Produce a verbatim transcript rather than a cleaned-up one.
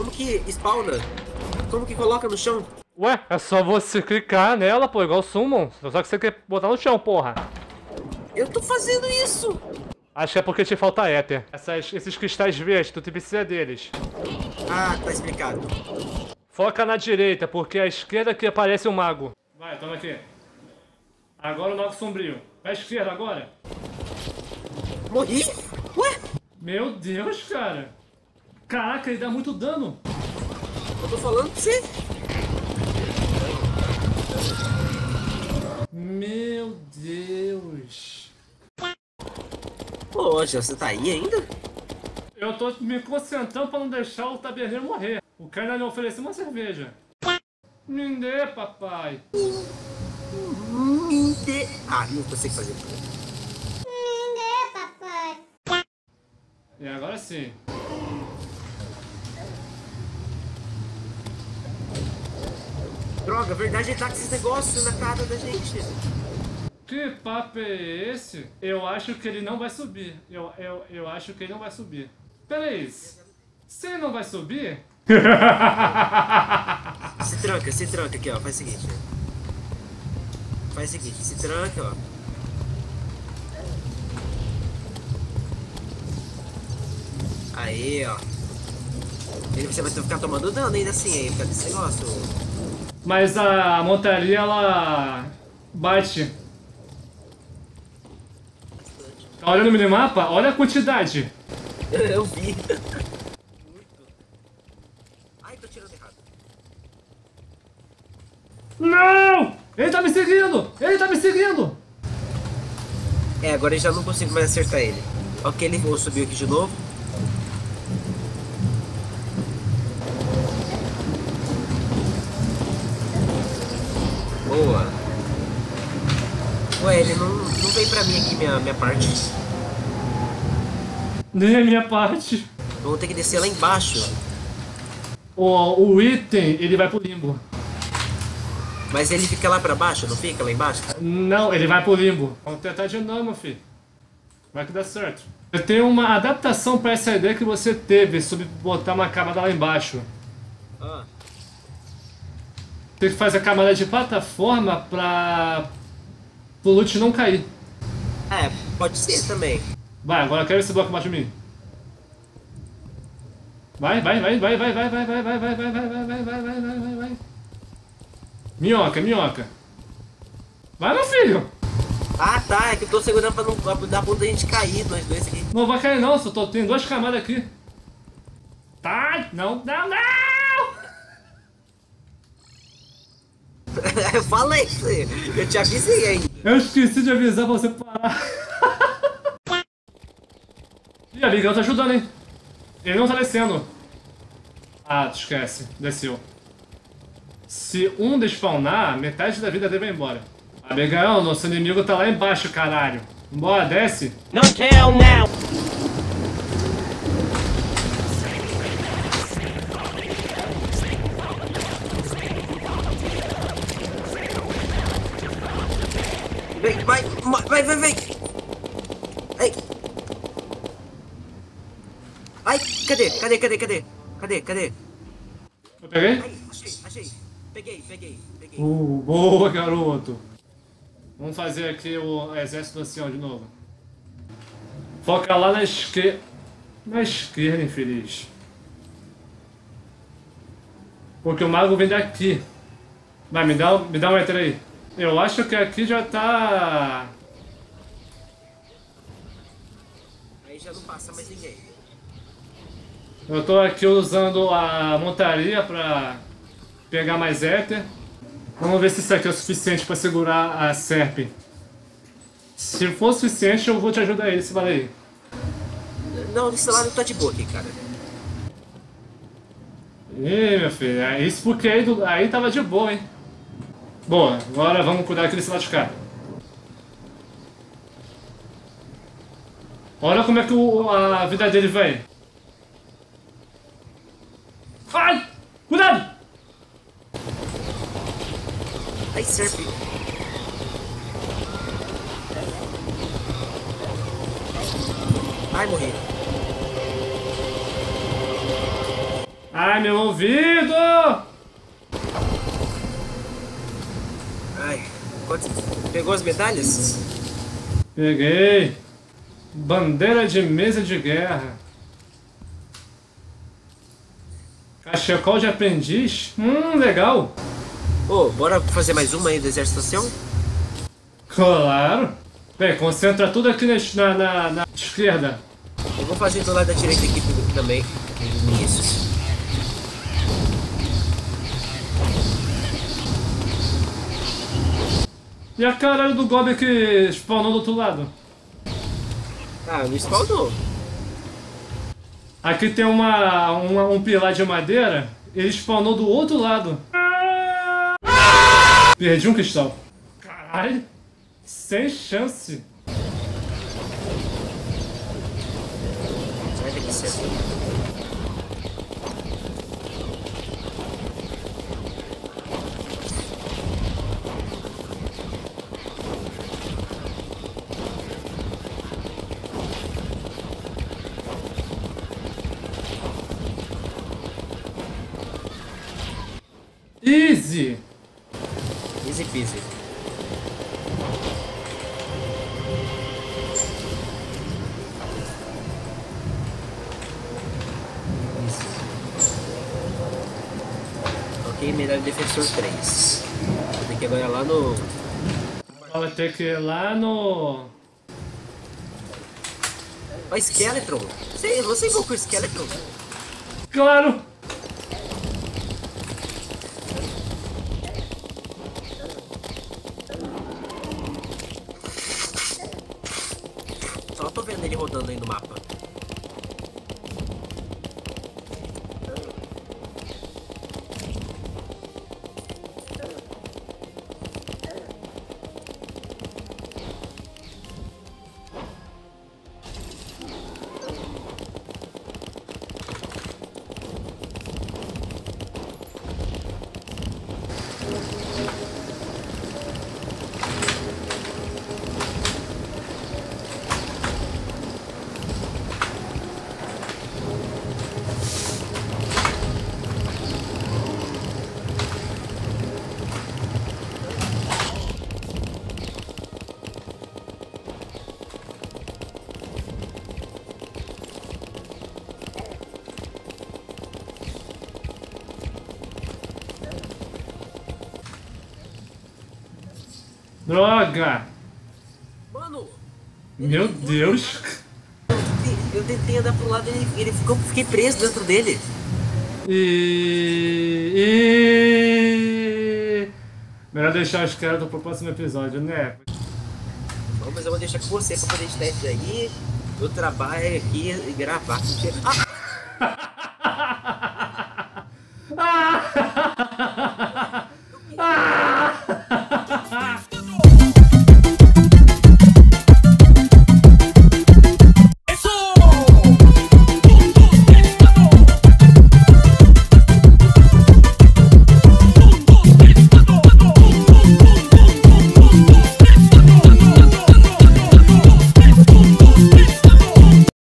Como que spawna? Como que coloca no chão? Ué, é só você clicar nela, pô, igual o Summon. Só que você quer botar no chão, porra. Eu tô fazendo isso! Acho que é porque te falta éter. Essas, esses cristais verdes, tu precisa deles. Ah, tá explicado. Foca na direita, porque a esquerda que aparece o mago. Vai, toma aqui. Agora o mago sombrio. Vai à esquerda agora. Morri? Ué? Meu Deus, cara. Caraca, ele dá muito dano. Eu tô falando pra você. Meu Deus. Poxa, você tá aí ainda? Eu tô me concentrando pra não deixar o taberneiro morrer. O cara ainda me ofereceu uma cerveja. Me dê, papai. Me dê... Ah, não consigo fazer. Me dê, papai. E agora sim. Droga, a verdade, ele tá com esses negócios na cara da gente. Que papo é esse? Eu acho que ele não vai subir. Eu, eu, eu acho que ele não vai subir. Pera aí. Se ele não vai subir... Se tranca, se tranca aqui, ó. Faz o seguinte. Faz o seguinte, se tranca, ó. Aí, ó. Ele, você vai ter que ficar tomando dano ainda assim, aí, por causa desse negócio. Mas a montaria, ela... bate. Tá olhando no minimapa? Olha a quantidade. Eu vi. Muito. Ai, tô tirando errado. Não! Ele tá me seguindo! Ele tá me seguindo! É, agora eu já não consigo mais acertar ele. Ok, ele vou subir aqui de novo. Boa. Ué, ele não, não veio pra mim aqui, minha, minha parte. Nem a minha parte. Vamos ter que descer lá embaixo. O, o item, ele vai pro limbo. Mas ele fica lá pra baixo, não fica lá embaixo? Não, ele vai pro limbo. Vamos tentar de novo, meu filho. Vai que dá certo. Eu tenho uma adaptação pra essa ideia que você teve sobre botar uma camada lá embaixo. Ah. Tem que fazer a camada de plataforma pra... o loot não cair. É, pode ser também. Vai, agora eu quero esse bloco embaixo de mim. Vai, vai, vai, vai, vai, vai, vai, vai, vai, vai, vai, vai, vai, vai, vai, vai, vai, vai, vai. Minhoca, minhoca. Vai, meu filho! Ah, tá, é que eu tô segurando pra não pra dar ponto da gente cair, nós dois aqui. Não vai cair não, só tô, tem duas camadas aqui. Tá, não, não, não! Eu falei, eu te avisei aí. Eu esqueci de avisar pra você parar. Ih, a Miguel tá ajudando, hein? Ele não tá descendo. Ah, tu esquece. Desceu. Se um despawnar, metade da vida dele vai embora. Abigail, nosso inimigo tá lá embaixo, caralho. Bora, desce. Não tell now. Vem, vai, vai, vai, vai. Ai. Ai, cadê? Cadê, cadê, cadê? Cadê, cadê? Eu peguei? Ai, achei, achei. Peguei, peguei, peguei. Uh, boa, garoto. Vamos fazer aqui o exército ancião de novo. Foca lá na esquerda. Na esquerda, infeliz. Porque o mago vem daqui. Vai, me dá, me dá um ether aí. Eu acho que aqui já tá... Aí já não passa mais ninguém. Eu tô aqui usando a montaria pra pegar mais éter. Vamos ver se isso aqui é o suficiente pra segurar a Serp. Se for suficiente, eu vou te ajudar aí, esse vale aí. Não, esse lado tá de boa aqui, cara. Ih, meu filho, é isso porque aí, do, aí tava de boa, hein? Boa, agora vamos cuidar aqui desse lado de cá. Olha como é que o, a vida dele vem. Ai! Cuidado! Ai, Serp. Ai, morri. Ai, meu ouvido! Ai, quantos... Pegou as medalhas? Peguei. Bandeira de mesa de guerra. Cachecol de aprendiz? Hum, legal. Ô, bora fazer mais uma aí do Exército Social? Claro. Bem, concentra tudo aqui na, na, na esquerda. Eu vou fazer do lado da direita aqui também. Isso. E a caralho do Goblin que spawnou do outro lado? Ah, não spawnou. Aqui tem uma, uma, um pilar de madeira, ele spawnou do outro lado. Perdi um cristal. Caralho, sem chance. Sai daqui, certo? Easy! Easy peasy. Ok, melhor defensor três. Vou ter que agora lá no... Vai ter que ir lá no... Ó, Skeletron. Você, você invocou o Skeletron? Claro! Só tô vendo ele rodando aí no mapa. Droga! Mano! Meu Deus! Eu tentei, eu tentei andar pro lado e ele, ele ficou, fiquei preso dentro dele. E... e... Melhor deixar os caras pro próximo episódio, né? Não, mas eu vou deixar com você pra poder editar isso aí. Eu trabalho aqui e gravar. Ah!